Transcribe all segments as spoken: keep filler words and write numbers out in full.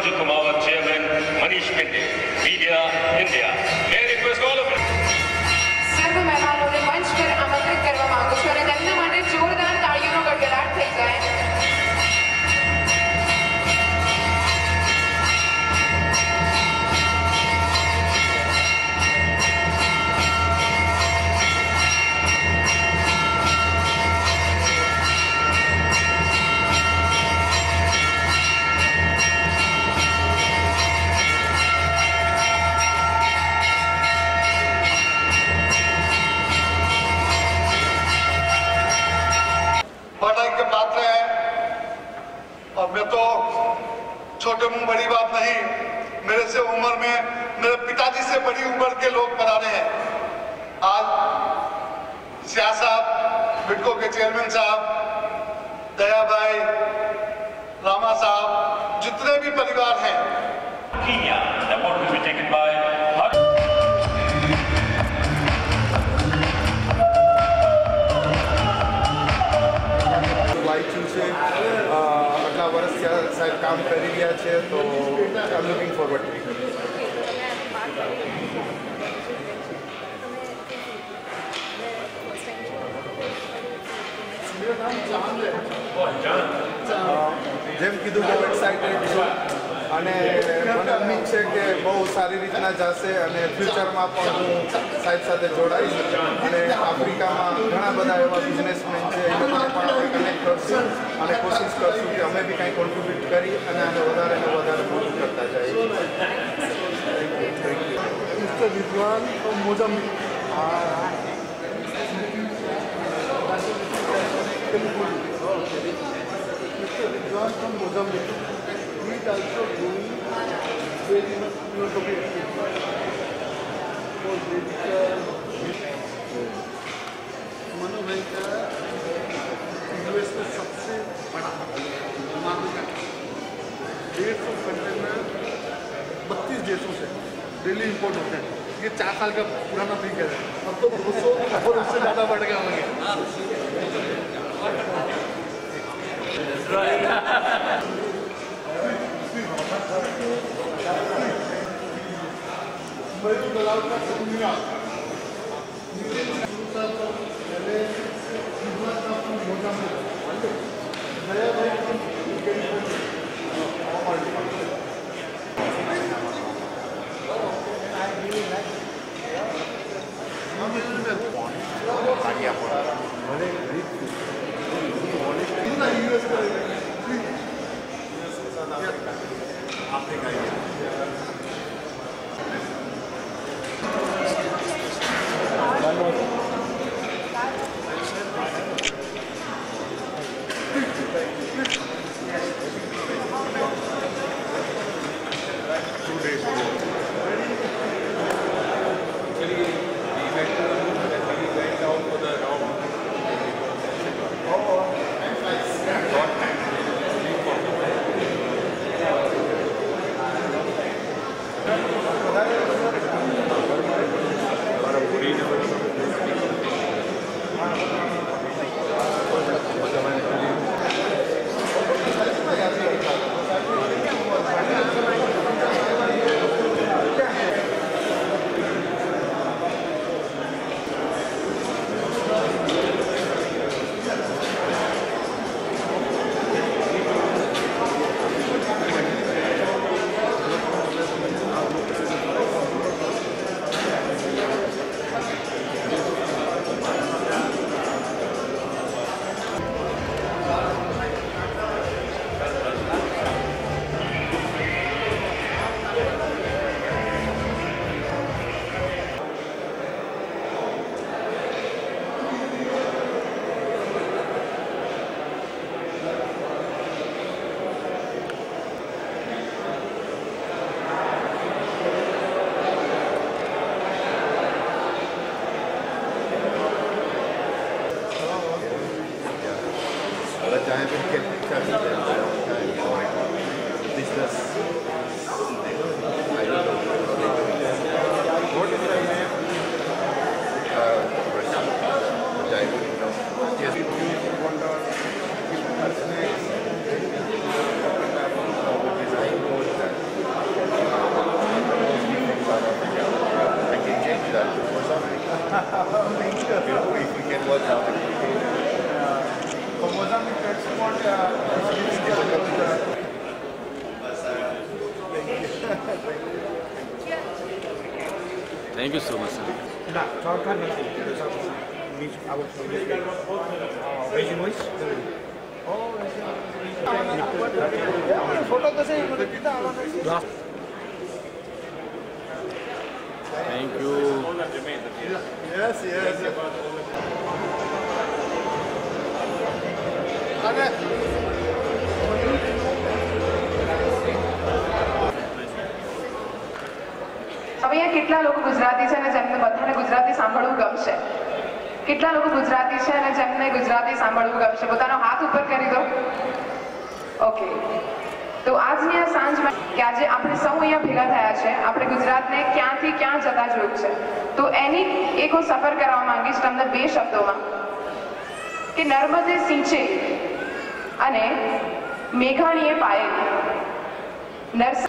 Manju Kumawat, Chairman, Manish Pinde, Media India. May I request all of you. સર્વ મહેમાનોને મંચ પર આમંત્રિત કરવા માંગુ છું અને તેમના માટે જોરદાર તાળીઓનો ગડગડાટ થઈ જાય. छोटे मुंह बड़ी बात नहीं, मेरे से उम्र में मेरे पिताजी से बड़ी उम्र के लोग पधारे हैं. आज सिया साहब, बिडको के चेयरमैन साहब, दया भाई, रामा साहब, जितने भी परिवार हैं. આટલા વર્ષ સાહેબ કામ કરી રહ્યા છે તો I am looking forward to it. જેમ કીધું બહુ એક્સાઇટેડ છું અને મને ઉમ્મીદ છે કે બહુ સારી રીતના જશે અને ફ્યુચરમાં પણ હું સાહેબ સાથે જોડાઈશ અને આફ્રિકામાં ઘણા બધા એવા બિઝનેસમેન છે એ લોકોને પણ આપણે કનેક્ટ કરશું અને કોશિશ કરશું કે અમે બી કંઈ કોન્ટ્રીબ્યુટ કરી અને આને વધારે ને વધારે મોટું કરતા જઈએ. Mister Vidwan Mozambique Mister Vidwan from Mozambique. He is also doing very much philosophy for मनो भाई का यूएस में सबसे बड़ा मार्केट है. डेढ़ सौ कंटेनर बत्तीस देशों से डेली इंपोर्ट होते हैं. ये चार साल का पुराना फिगर है. अब तो दो सौ और उससे ज़्यादा बढ़ गया होंगे. Right. Africa. Two days. If we can work out. For Mozambique export, Thank you so much, sir. Nah, shortcut nothing. Which our resumes. Photo कैसे Thank you. yes, yes. Okay. હવે અહીંયા કેટલા લોકો ગુજરાતી છે અને જેમને બધાને ગુજરાતી સાંભળવું ગમશે? કેટલા લોકો ગુજરાતી છે અને જેમને ગુજરાતી સાંભળવું ગમશે? પોતાનો હાથ ઉપર કરી દો. ઓકે, તો આજની આ સાંજમાં કે આજે આપણે સૌ અહીંયા ભેગા થયા છે, આપણે ગુજરાતને ક્યાંથી ક્યાં જતા જોયું છે, તો એની એક હું સફર કરવા માંગીશ તમને બે શબ્દોમાં કે નર્મદે સિંચે અને મેઘાણીએ પાયેલી નરસ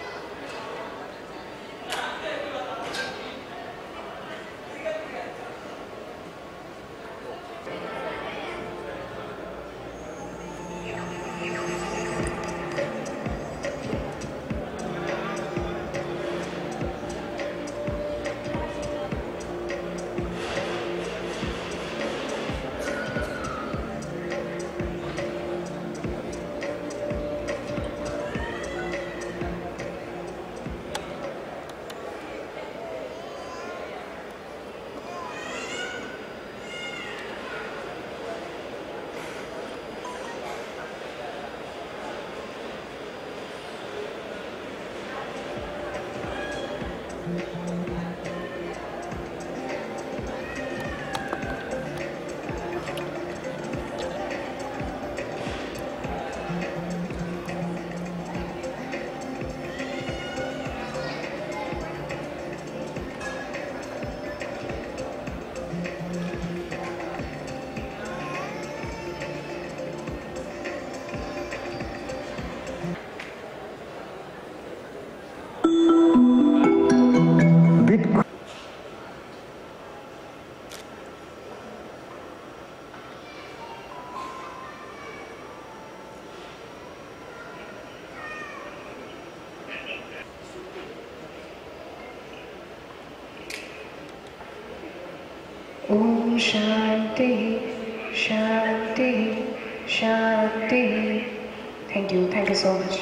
ओम शांति शांति शांति. Thank you thank you so much.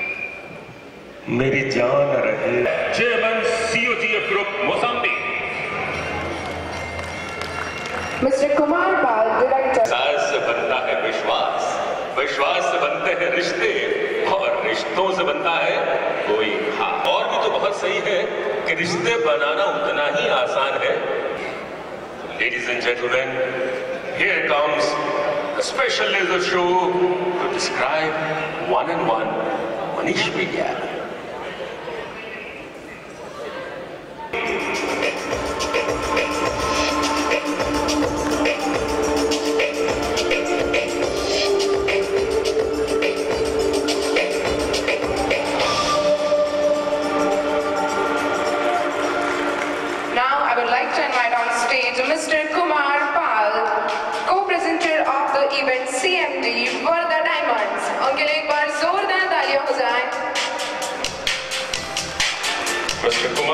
मेरी जान रहे. Chairman COGF group Mozambique. Mister Kumar Pal director. विश्वास से बनता है विश्वास, विश्वास से बनते हैं रिश्ते और रिश्तों से बनता है कोई खास. और भी तो बहुत सही है कि रिश्ते बनाना उतना ही आसान है. Ladies and gentlemen, here comes a special laser show to describe one and one Manish Vidya. Mister Kumar Pal, co-presenter of the event C M D for the Diamonds. उनके लिए एक बार जोरदार तालियां हो जाएं. मिस्टर कुमार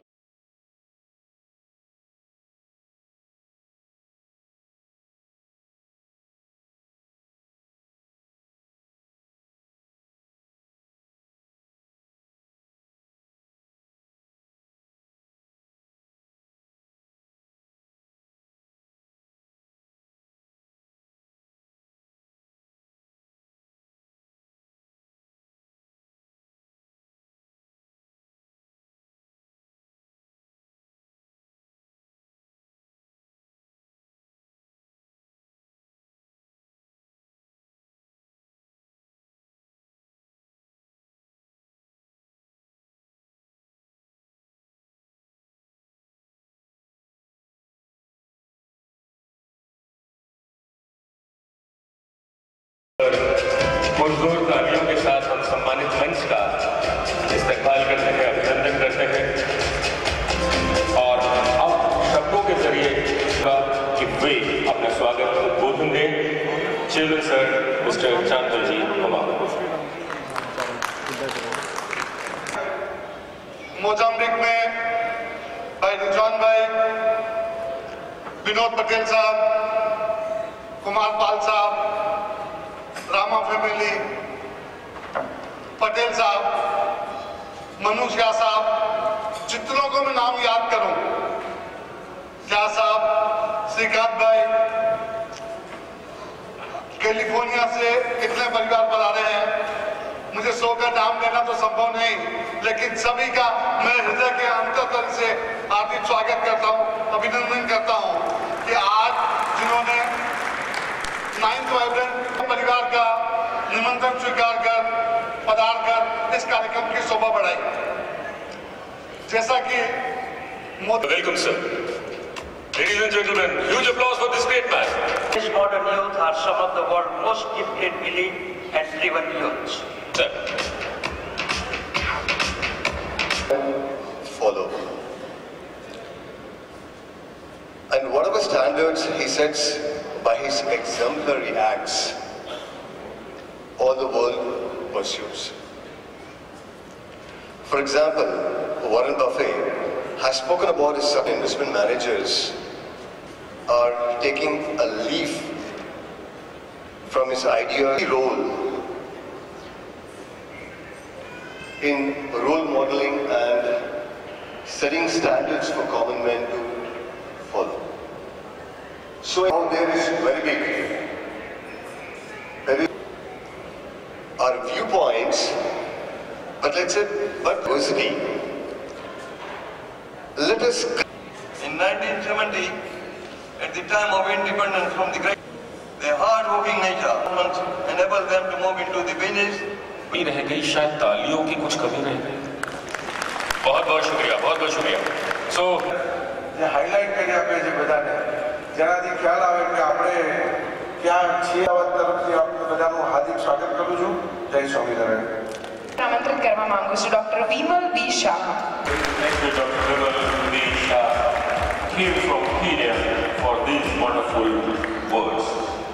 पुरजोर तालियों के साथ हम सम्मानित मंच का इस्तेमाल करते हैं, अभिनंदन करते हैं और अब शब्दों के जरिए Chairman sir, Mister Chandra ji, Mozambique में भाई रिजवान भाई, विनोद पटेल साहब, कुमार पाल साहब, रामा फैमिली, पटेल साहब, मनु शाह साहब, जितनों को मैं नाम याद करूं, शाह साहब, श्रीकांत भाई, कैलिफोर्निया से इतने परिवार पर आ रहे हैं, मुझे सौ का नाम लेना तो संभव नहीं, लेकिन सभी का मैं हृदय के अंतःतल से हार्दिक स्वागत करता हूं, अभिनंदन करता हूं कि आज जिन्होंने नाइन्थ वाइब्रेंट परिवार का निमंत्रण स्वीकार कर पधार कर इस कार्यक्रम की शोभा बढ़ाई। जैसा कि welcome sir, ladies and gentlemen, huge applause for this great man. These modern youth are some of the world's most gifted, elite and driven youths. Sir. Follow. And whatever standards he sets by his exemplary acts, all the world pursues. For example, Warren Buffett has spoken about his investment managers are taking a leaf from his idea role in role modeling and setting standards for common men to follow. So out there is very big. There is our viewpoints, but let's say, but diversity. Let us. In nineteen seventy, at the time of independence from the great, their hard-working nature enabled them to move into the business. रह गई शायद तालियों की कुछ कमी रह गई। बहुत बहुत शुक्रिया, बहुत बहुत शुक्रिया। सो જે હાઇલાઇટ કર્યા આપણે જે બધાને જેનાથી ખ્યાલ આવે કે આપણે ક્યાં છીએ આ તરફથી આપણે બધાનું હાર્દિક સ્વાગત કરું છું। જય સ્વામિનારાયણ। આમંત્રિત કરવા માંગુ છું doctor Vimal B Shah. Thank you, Doctor Vimal B. Shah came from Kenya for these wonderful words.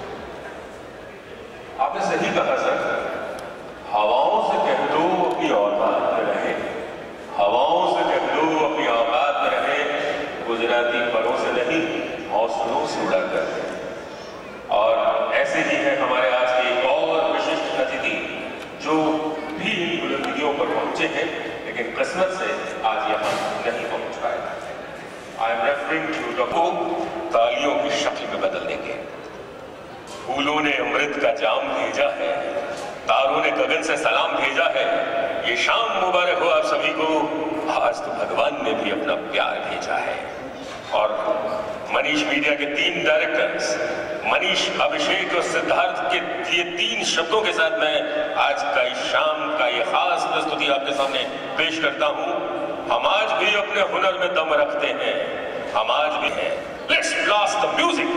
आपने सही कहा सर, हवाओं से कह दो अपनी औकात में रहे, हवाओं से कह दो अपनी औकात में रहे, गुजराती परों से नहीं हौसलों से उड़ा कर। और ऐसे ही है हमारे आज के एक और विशिष्ट अतिथि जो भी बुलंदियों पर पहुंचे हैं, लेकिन किस्मत से आज यहाँ नहीं पहुंच पाए। I am referring to doctor तालियों की शक्ल में बदलने के। फूलों ने अमृत का जाम भेजा है, तारों ने गगन से सलाम भेजा है, ये शाम मुबारक हो आप सभी को। आज तो भगवान ने भी अपना प्यार भेजा है। और मनीष मीडिया के तीन डायरेक्टर्स मनीष, अभिषेक और सिद्धार्थ के ये तीन शब्दों के साथ मैं आज का इस शाम का ये खास प्रस्तुति आपके सामने पेश करता हूं। हम आज भी अपने हुनर में दम रखते हैं, हम आज भी हैं। Let's blast the music.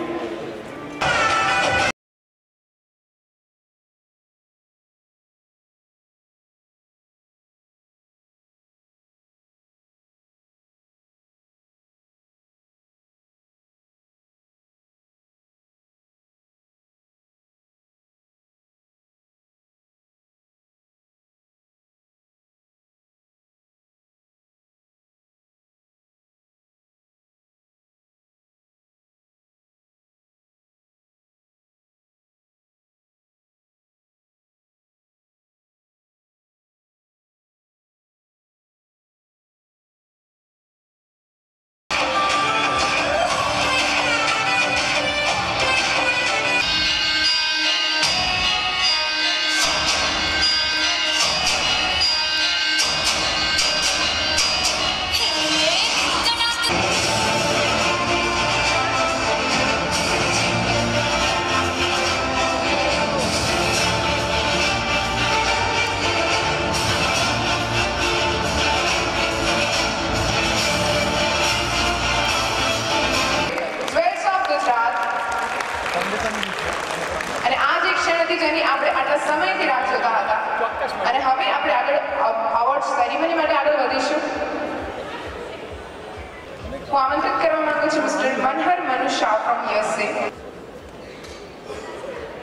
સમયથી રાહ જોતા હતા અને હવે આપણે આગળ અવોર્ડ સેરેમની માટે આગળ વધીશું। હું આમંત્રિત કરવા માંગુ છું mister Manhar Manu Shah from USA.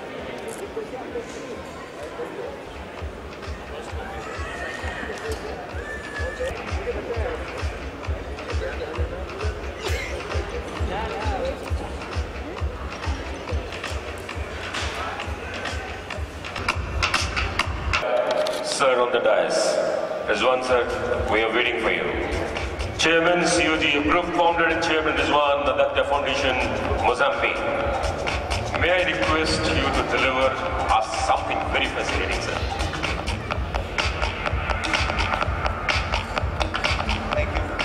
Sir on the dais. Rizwan sir, we are waiting for you. Chairman, C O G, Group Founder and Chairman Rizwan, Aditya Foundation, Mozambique. May I request you to deliver us something very fascinating, sir. Thank you.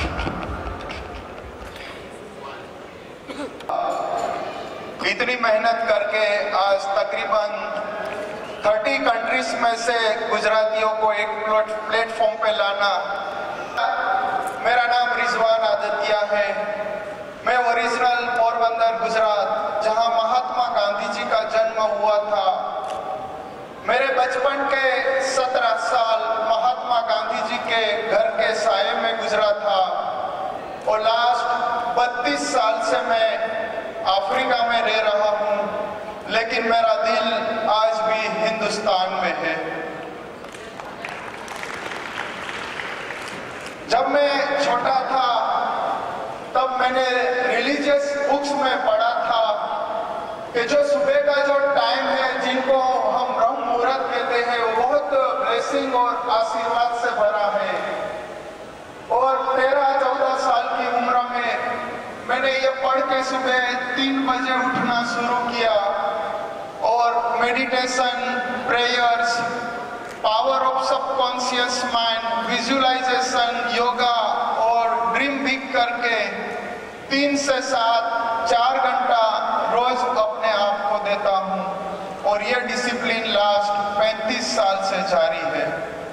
इतनी मेहनत करके आज तकरीबन तीस countries में से गुजरातियों को एक प्लेटफॉर्म पे लाना। मेरा नाम रिजवान आदित्य है। मैं ओरिजिनल पोरबंदर गुजरात, जहां महात्मा गांधी जी का जन्म हुआ था। मेरे बचपन के सत्रह साल महात्मा गांधी जी के घर के साये में गुजरा था और लास्ट बत्तीस साल से मैं अफ्रीका में रह रहा हूं, लेकिन मेरा दिल आज भी हिंदुस्तान में है। जब मैं छोटा था तब मैंने रिलीजियस बुक्स में पढ़ा था कि जो सुबह का जो टाइम है, जिनको हम ब्रह्म मुहूर्त कहते हैं, वो बहुत ब्लेसिंग और आशीर्वाद से भरा है। और तेरह चौदह साल की उम्र में मैंने ये पढ़ के सुबह तीन बजे उठना शुरू किया और meditation, prayers, power of subconscious mind, visualisation, yoga और ड्रीम बिग करके तीन से सात चार घंटा रोज अपने आप को देता हूँ और ये डिसिप्लिन लास्ट पैंतीस साल से जारी है।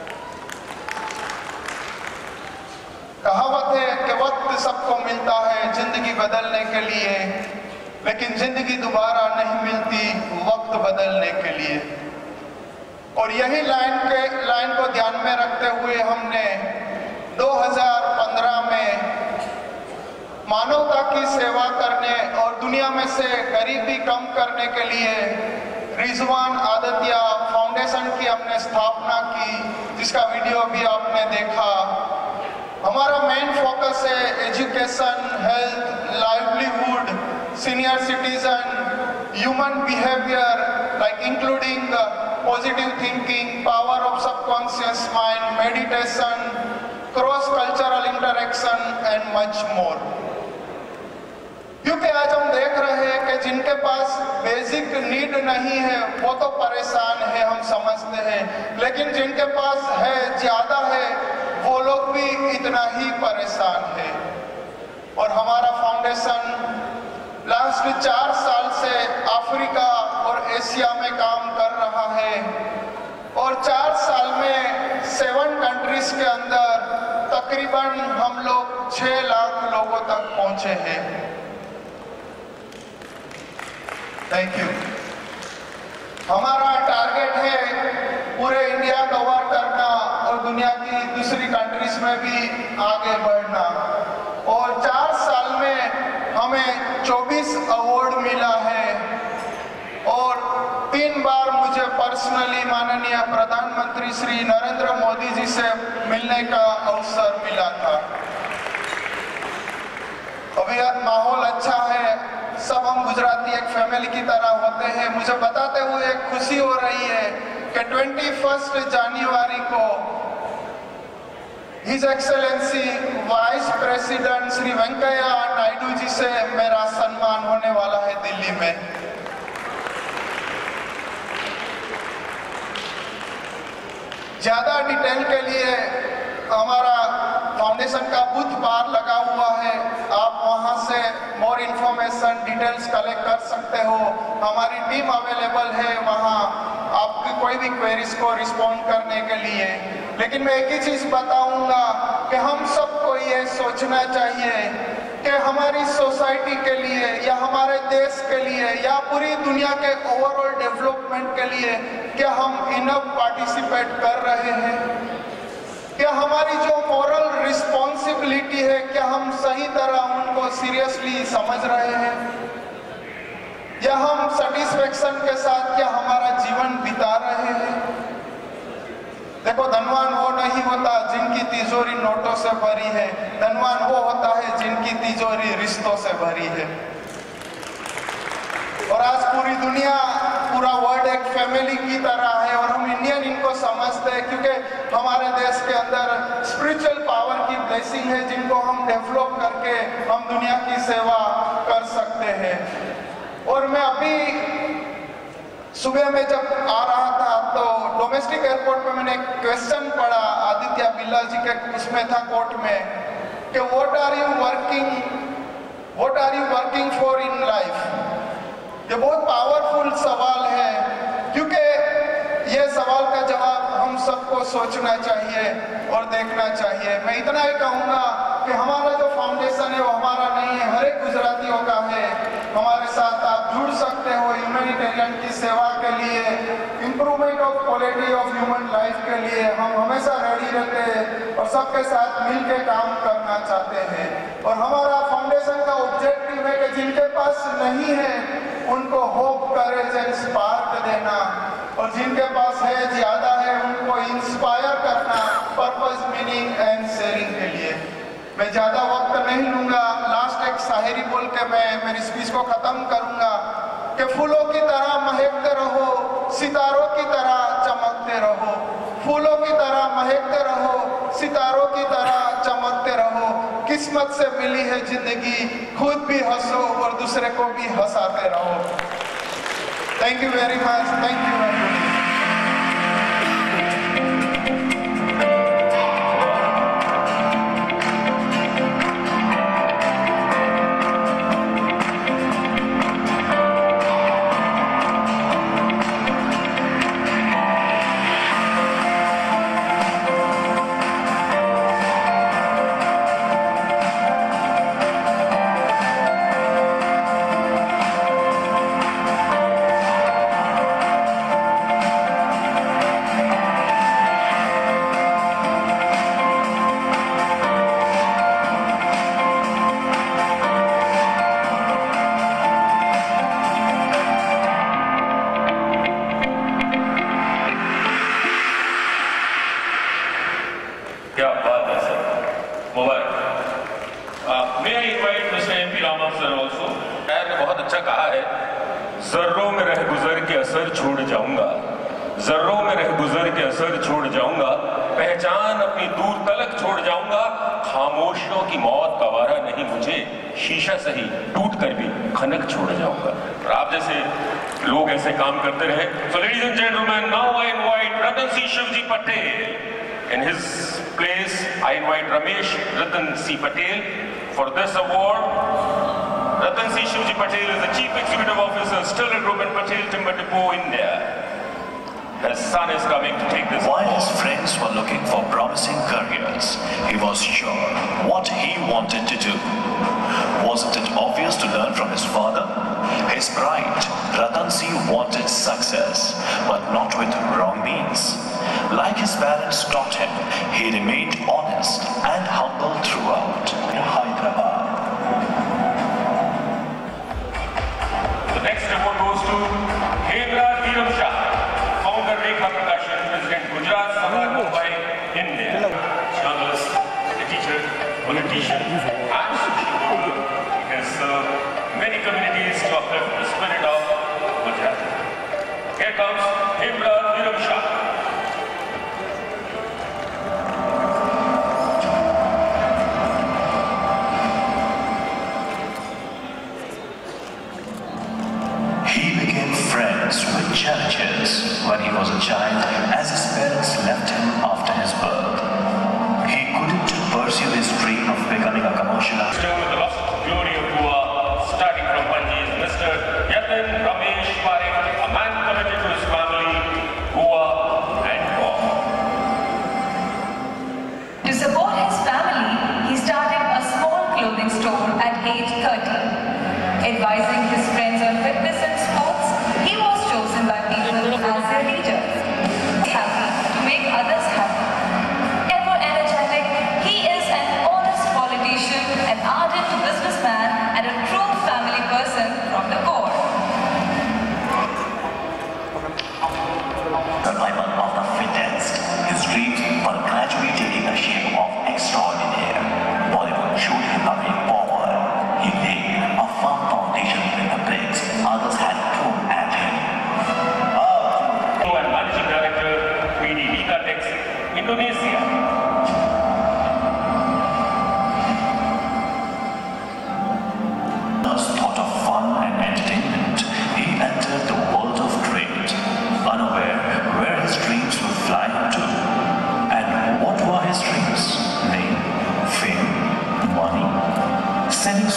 कहावत है कि वक्त सबको मिलता है जिंदगी बदलने के लिए, लेकिन जिंदगी दोबारा नहीं मिलती वक्त बदलने के लिए। और यही लाइन के लाइन को ध्यान में रखते हुए हमने दो हज़ार पंद्रह में मानवता की सेवा करने और दुनिया में से गरीबी कम करने के लिए रिजवान आदित्य फाउंडेशन की हमने स्थापना की, जिसका वीडियो भी आपने देखा। हमारा मेन फोकस है education, health, livelihood, senior citizen, human behaviour like including positive thinking, power of subconscious mind, meditation, cross cultural interaction and much more. क्योंकि आज हम देख रहे हैं कि जिनके पास बेसिक नीड नहीं है वो तो परेशान है, हम समझते हैं, लेकिन जिनके पास है, ज्यादा है, वो लोग भी इतना ही परेशान है। और हमारा फाउंडेशन लास्ट चार साल से अफ्रीका और एशिया में काम कर रहा है और चार साल में सेवन कंट्रीज के अंदर तकरीबन हम लोग छह लाख लोगों तक पहुंचे हैं। Thank you. हमारा टारगेट है पूरे इंडिया कवर करना और दुनिया की दूसरी कंट्रीज में भी आगे बढ़ना। और चार साल में हमें चौबीस अवार्ड मिला है और तीन बार मुझे पर्सनली माननीय प्रधानमंत्री श्री नरेंद्र मोदी जी से मिलने का अवसर मिला था। अभी माहौल अच्छा है, सब हम गुजराती एक फैमिली की तरह होते हैं। मुझे बताते हुए खुशी हो रही है कि इक्कीस जनवरी को his excellency vice president Shri Venkaiah Naidu ji से मेरा सम्मान होने वाला है दिल्ली में। ज्यादा डिटेल के लिए हमारा फाउंडेशन का बूथ बार लगा हुआ है, आप वहां से मोर इन्फॉर्मेशन डिटेल्स कलेक्ट कर सकते हो। हमारी टीम अवेलेबल है वहां आपकी कोई भी क्वेरीज को रिस्पॉन्ड करने के लिए। लेकिन मैं एक ही चीज बताऊंगा कि हम सबको ये सोचना चाहिए कि हमारी सोसाइटी के लिए या हमारे देश के लिए या पूरी दुनिया के ओवरऑल डेवलपमेंट के लिए क्या हम इनफ पार्टिसिपेट कर रहे हैं? क्या हमारी जो मॉरल रिस्पॉन्सिबिलिटी है, क्या हम सही तरह उनको सीरियसली समझ रहे हैं? या हम सेटिस्फेक्शन के साथ क्या हमारा जीवन बिता रहे हैं? देखो, धनवान वो नहीं होता जिनकी तिजोरी नोटों से भरी है, धनवान वो होता है जिनकी तिजोरी रिश्तों से भरी है। और आज पूरी दुनिया, पूरा वर्ल्ड एक फैमिली की तरह है और हम इंडियन इनको समझते हैं क्योंकि हमारे देश के अंदर स्पिरिचुअल पावर की ब्लेसिंग है जिनको हम डेवलप करके हम दुनिया की सेवा कर सकते हैं। और मैं अभी सुबह में जब आ रहा था तो डोमेस्टिक एयरपोर्ट पे मैंने एक क्वेश्चन पढ़ा आदित्य बिरला जी के, उसमें था कोर्ट में कि what are you working what are you working for in life. ये बहुत पावरफुल सवाल है क्योंकि ये सवाल का जवाब हम सबको सोचना चाहिए और देखना चाहिए। मैं इतना ही कहूँगा कि हमारा जो फाउंडेशन है वो हमारा नहीं है, हर एक गुजरातियों का है। हमारे साथ आप जुड़ सकते हो ह्यूमैनिटेरियन की सेवा के लिए, improvement of quality of human life के लिए हम हमेशा रेडी रहते हैं और सबके साथ मिलकर काम करना चाहते हैं। और हमारा फाउंडेशन का ऑब्जेक्टिव है कि जिनके पास नहीं है उनको होप, करेज एंड स्पार्क देना, और जिनके पास है, ज्यादा है, उनको इंस्पायर करना पर्पस, मीनिंग एंड शेयरिंग के लिए। मैं ज्यादा वक्त नहीं लूंगा, लास्ट एक शायरी बोल के मैं मेरी स्पीच को खत्म करूंगा कि फूलों की तरह महकते रहो, सितारों की तरह चमकते रहो, फूलों की तरह महकते रहो, सितारों की तरह चमकते रहो। किस्मत से मिली है जिंदगी, खुद भी हंसो और दूसरे को भी हंसाते रहो। Thank you very much, thank you very much. जर्रों में रह गुजर के असर छोड़ जाऊंगा, जर्रों में रह गुजर के असर छोड़ जाऊंगा, पहचान अपनी दूर तलक छोड़ जाऊंगा, खामोशियों की मौत गवारा नहीं मुझे, शीशा सही टूट कर भी खनक छोड़ जाऊंगा। और आप जैसे लोग ऐसे काम करते रहे। So ladies and gentlemen, now I invite Ratan C. Shivji Patel. In his place, I invite Ramesh Ratan C. Patel for this award. Ratan C. Shivji Patel is the Chief Executive Officer, Sterling Group and Patel Timber Depot, India. His son is coming to take this While award. his friends were looking for promising careers, he was sure what he wanted to do. Wasn't it obvious to learn from his father? His pride, Ratan C. wanted success, but not with wrong means. Like his parents taught him, he remained honest and humble throughout. Hyderabad. The next award goes to Hendra Dhiram Shah, founder Rekha Prakashan, President Gujarat Sabha Mumbai, India. Journalist, a teacher, politician, and social worker. He has served many communities to uplift the spirit of Gujarat. Here comes Hendra Dhiram Shah. With challenges when he was a child, as his parents left him after his birth. He couldn't pursue his dream of becoming a commercial actor. With the lost glory of Goa, starting from Panji, is Mister Yatin Ramesh Parekh, a man committed to his family, Goa and Goa. To support his family, he started a small clothing store at age thirty. Advising his friends on fitness and sports, he was chosen by people as their leader. Happy to make others happy. Ever energetic, he is an honest politician, an ardent businessman, and a true family person from the core. The Bible of the fittest. His dream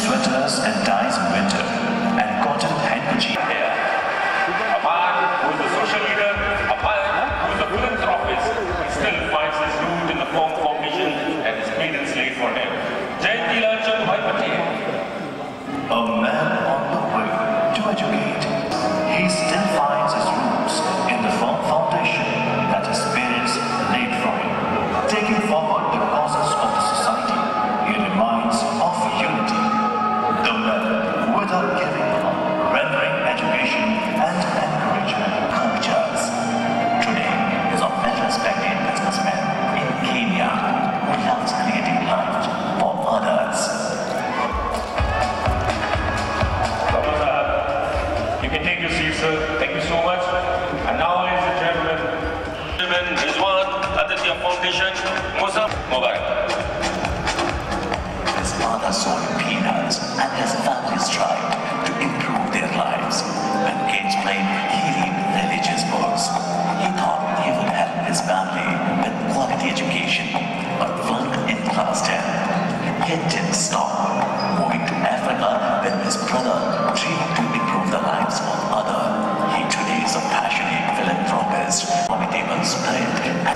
sweaters and ties in winter, and cotton handkerchief hair. Aman, who is a social leader, Aman, who is a philanthropist, still finds his root in the folk formation and his parents laid for him. Jayanti Lal Chandbhai Patel. A man on the way to educate. He still finds his roots in the firm foundation that his parents laid for him. Taking forward the causes of the society, he reminds of unity. The man, without giving up, rendering education and encouragement cultures. Today is a well-respected businessman in Kenya who loves creating life for others. You can take your seat, sir. Thank you so much. And now, ladies and gentlemen, gentlemen, Rizwan, Aditya Foundation, Musa Mubarak. His father sold peanuts and his family strived to improve their lives. When kids played, he read religious books. He thought he would help his family with quality education, but flunked in class ten. Yet didn't stop. Moving to Africa with his brother, dreamed to improve the lives of others. He today is a passionate philanthropist, formidable spirit.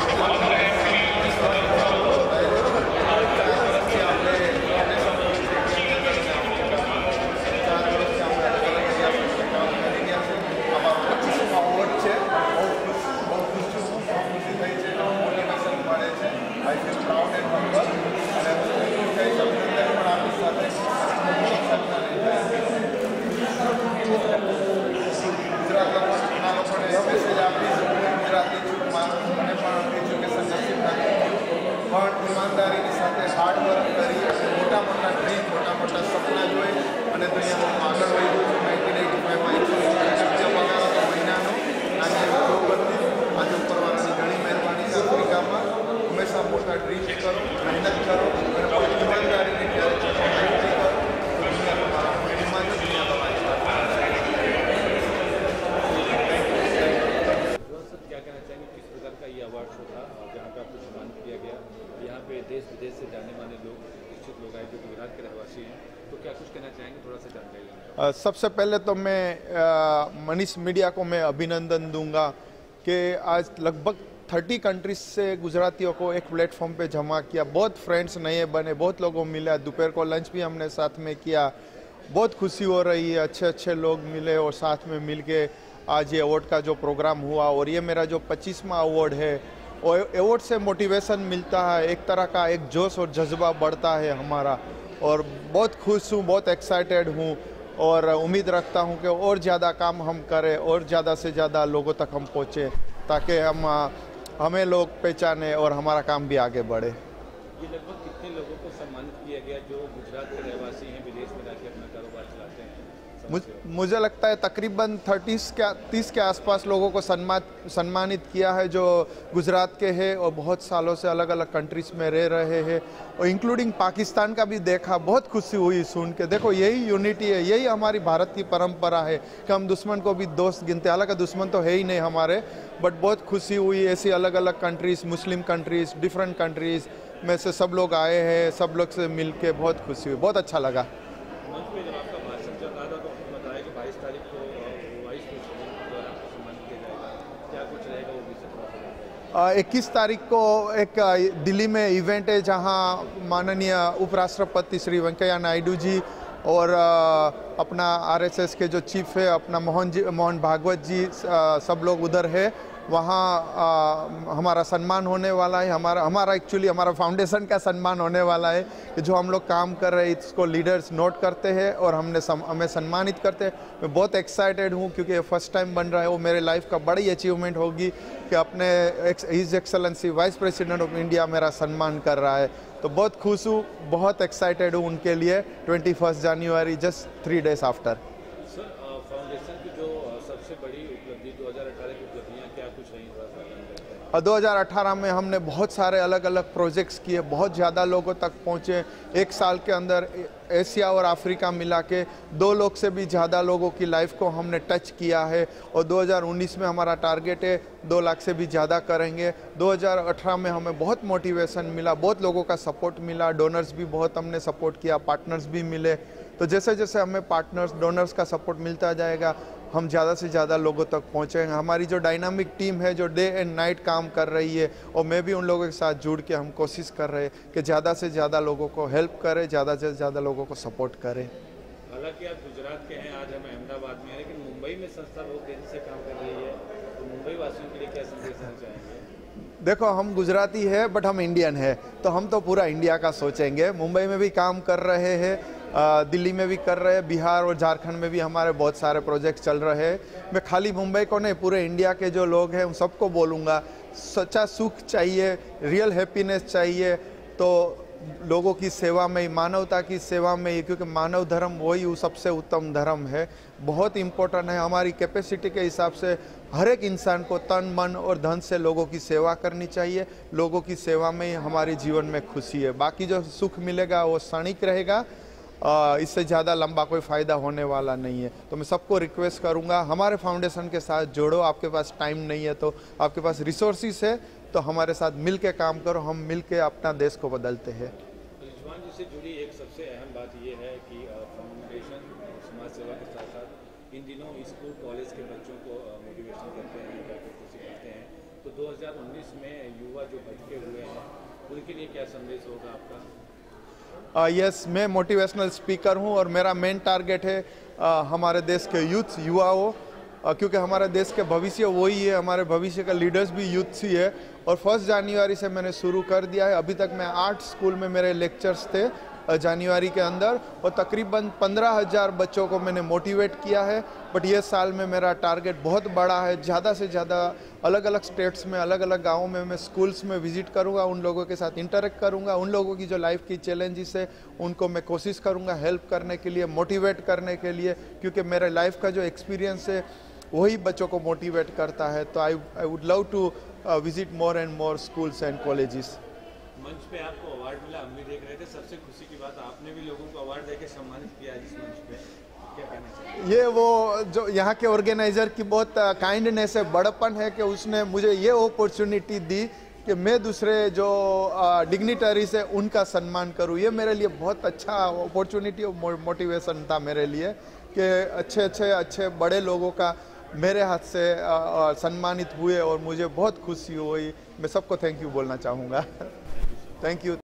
ईमानदारी સાથે hard work કરી મોટા મોટા dream મોટા મોટા સપના જોઈ અને દુનિયામાં આગળ વધ્યું છું નાઇન્ટીન એટી ફાઇવમાં એકસો જે પગાર હતો મહિનાનો આજે જોબ હતી આજે ઉપરવાળાની ઘણી મહેરબાની છે આફ્રિકામાં હંમેશા મોટા ડ્રીમ કરો મહેનત કરો અને કોઈ ઈમાનદારીની જ્યારે મહેનત કરો તો દુનિયા તમારા ડ્રીમમાં જ દુનિયા તમારી क्या कहना चाहेंगे किस प्रकार का ये अवार्ड शो था जहाँ पे आपको सम्मानित किया गया यहाँ पे देश विदेश से जाने वाले लोग निश्चित लोग आए जो गुजरात के रहवासी हैं तो क्या कुछ कहना चाहेंगे थोड़ा सा जानकारी लेना। सबसे पहले तो मैं मनीष मीडिया को मैं अभिनंदन दूंगा कि आज लगभग तीस कंट्रीज से गुजरातियों को एक प्लेटफॉर्म पे जमा किया। बहुत फ्रेंड्स नए बने, बहुत लोगों मिला, दोपहर को लंच भी हमने साथ में किया। बहुत खुशी हो रही है, अच्छे अच्छे लोग मिले और साथ में मिल के आज ये अवार्ड का जो प्रोग्राम हुआ और ये मेरा जो पच्चीसवां अवार्ड है और अवार्ड से मोटिवेशन मिलता है, एक तरह का एक जोश और जज्बा बढ़ता है हमारा और बहुत खुश हूँ, बहुत एक्साइटेड हूँ और उम्मीद रखता हूँ कि और ज़्यादा काम हम करें और ज़्यादा से ज़्यादा लोगों तक हम पहुँचे ताकि हम हमें लोग पहचाने और हमारा काम भी आगे बढ़े। ये लगभग कितने लोगों को सम्मानित किया गया जो गुजरात के रहवासी हैं, विदेश में जाके अपना कारोबार चलाते हैं? मुझ, मुझे लगता है तकरीबन तीस के तीस के आसपास लोगों को सम्मानित सम्मानित किया है जो गुजरात के हैं और बहुत सालों से अलग अलग कंट्रीज में रह रहे हैं और इंक्लूडिंग पाकिस्तान का भी देखा। बहुत खुशी हुई सुन के। देखो यही यूनिटी है, यही हमारी भारत की परंपरा है कि हम दुश्मन को भी दोस्त गिनते। हालांकि दुश्मन तो है ही नहीं हमारे, बट बहुत खुशी हुई ऐसी अलग अलग countries, Muslim countries, different countries में से सब लोग आए हैं, सब लोग से मिल के बहुत खुशी हुई, बहुत अच्छा लगा। इक्कीस तारीख को एक दिल्ली में इवेंट है जहां माननीय उपराष्ट्रपति श्री वेंकैया नायडू जी और अपना आरएसएस के जो चीफ है अपना मोहन जी मोहन भागवत जी सब लोग उधर है। वहाँ हमारा सम्मान होने वाला है। हमारा हमारा एक्चुअली हमारा फाउंडेशन का सम्मान होने वाला है कि जो हम लोग काम कर रहे हैं इसको लीडर्स नोट करते हैं और हमने सम, हमें सम्मानित करते हैं। मैं बहुत एक्साइटेड हूँ क्योंकि ये फर्स्ट टाइम बन रहा है। वो मेरे लाइफ का बड़ी अचीवमेंट होगी कि अपने his excellency vice president of India मेरा सम्मान कर रहा है। तो बहुत खुश हूँ, बहुत एक्साइटेड हूँ उनके लिए। Twenty first January just three days after. Sir foundation की जो सबसे बड़ी उपलब्धि दो हज़ार अठारह की उपलब्धियाँ क्या कुछ रही? दो हज़ार अठारह में हमने बहुत सारे अलग अलग प्रोजेक्ट्स किए, बहुत ज़्यादा लोगों तक पहुँचे। एक साल के अंदर एशिया और अफ्रीका मिला के दो लाख से भी ज़्यादा लोगों की लाइफ को हमने टच किया है और दो हज़ार उन्नीस में हमारा टारगेट है दो लाख से भी ज़्यादा करेंगे। दो हज़ार अठारह में हमें बहुत मोटिवेशन मिला, बहुत लोगों का सपोर्ट मिला, डोनर्स भी बहुत हमने सपोर्ट किया, पार्टनर्स भी मिले। तो जैसे जैसे हमें पार्टनर्स डोनर्स का सपोर्ट मिलता जाएगा, हम ज़्यादा से ज़्यादा लोगों तक पहुँचेंगे। हमारी जो डायनामिक टीम है जो डे एंड नाइट काम कर रही है, और मैं भी उन लोगों के साथ जुड़ के हम कोशिश कर रहे हैं कि ज़्यादा से ज़्यादा लोगों को हेल्प करें, ज़्यादा से ज़्यादा लोगों को सपोर्ट करें। हालांकि आप गुजरात के हैं, आज हम अहमदाबाद में हैं, लेकिन मुंबई में संस्था बहुत तेजी से काम कर रही है, तो मुंबई वासियों के लिए क्या संदेश देना चाहेंगे? देखो, हम गुजराती है बट हम इंडियन है, तो हम तो पूरा इंडिया का सोचेंगे। मुंबई में भी काम कर रहे हैं, दिल्ली में भी कर रहे हैं, बिहार और झारखंड में भी हमारे बहुत सारे प्रोजेक्ट चल रहे हैं। मैं खाली मुंबई को नहीं, पूरे इंडिया के जो लोग हैं उन सबको बोलूँगा, सच्चा सुख चाहिए, रियल हैप्पीनेस चाहिए, तो लोगों की सेवा में, मानवता की सेवा में, क्योंकि मानव धर्म वही सबसे उत्तम धर्म है, बहुत इम्पोर्टेंट है। हमारी कैपेसिटी के हिसाब से हर एक इंसान को तन मन और धन से लोगों की सेवा करनी चाहिए। लोगों की सेवा में ही हमारे जीवन में खुशी है। बाकी जो सुख मिलेगा वो क्षणिक रहेगा, इससे ज़्यादा लंबा कोई फ़ायदा होने वाला नहीं है। तो मैं सबको रिक्वेस्ट करूँगा, हमारे फाउंडेशन के साथ जोड़ो। आपके पास टाइम नहीं है तो आपके पास रिसोर्सिस है, तो हमारे साथ मिल के काम करो, हम मिल के अपना देश को बदलते हैं। रिजवान जी से जुड़ी एक सबसे अहम बात यह है कि फाउंडेशन समाज सेवा के साथ साथ इन दिनों स्कूल कॉलेज के बच्चों को मोटिवेशन करते हैं, जागरूकता सिखाते हैं। तो दो हज़ार उन्नीस में युवा जो भटके हुए हैं उनके लिए क्या संदेश होगा आपका? यस uh, yes, मैं मोटिवेशनल स्पीकर हूं और मेरा मेन टारगेट है uh, हमारे देश के यूथ युवाओं, uh, क्योंकि हमारे देश के भविष्य वही है, हमारे भविष्य का लीडर्स भी यूथ ही है। और फर्स्ट जनवरी से मैंने शुरू कर दिया है। अभी तक मैं आठ स्कूल में मेरे लेक्चर्स थे जनवरी के अंदर, और तकरीबन पंद्रह हज़ार बच्चों को मैंने मोटिवेट किया है। बट ये साल में मेरा टारगेट बहुत बड़ा है, ज़्यादा से ज़्यादा अलग अलग स्टेट्स में, अलग अलग गाँवों में मैं स्कूल्स में विजिट करूँगा, उन लोगों के साथ इंटरेक्ट करूँगा, उन लोगों की जो लाइफ की चैलेंजेस है उनको मैं कोशिश करूँगा हेल्प करने के लिए, मोटिवेट करने के लिए, क्योंकि मेरे लाइफ का जो एक्सपीरियंस है वही बच्चों को मोटिवेट करता है। तो I I would love to visit more and more schools and colleges. मंच पे आपको अवार्ड मिला, हम भी देख रहे थे, सबसे खुशी की बात आपने भी लोगों को अवार्ड देके सम्मानित किया इस मंच पे, क्या कहना चाहिए? ये वो जो यहाँ के ऑर्गेनाइजर की बहुत काइंडनेस है, बड़पन है कि उसने मुझे ये अपॉर्चुनिटी दी कि मैं दूसरे जो डिग्निटरीज है उनका सम्मान करूँ। ये मेरे लिए बहुत अच्छा अपॉर्चुनिटी और मोटिवेशन था मेरे लिए कि अच्छे अच्छे अच्छे बड़े लोगों का मेरे हाथ से सम्मानित हुए और मुझे बहुत खुशी हुई। मैं सबको थैंक यू बोलना चाहूँगा। Thank you.